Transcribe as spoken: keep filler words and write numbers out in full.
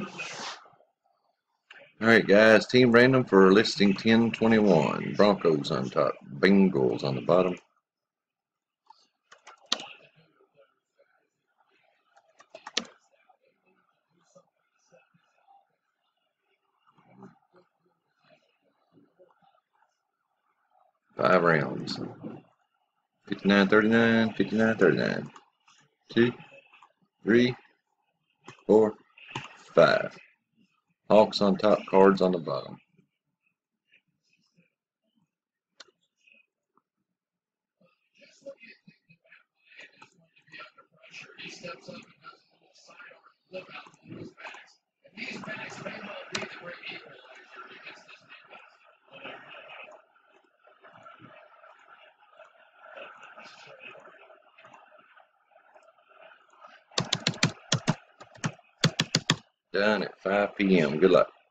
Alright guys, team random for listing ten twenty-one. Broncos on top, Bengals on the bottom. Five rounds. fifty-nine thirty-nine, fifty-nine thirty-nine. Two, three, four, five. Hawks on top, Cards on the bottom. Done at five P M Good luck.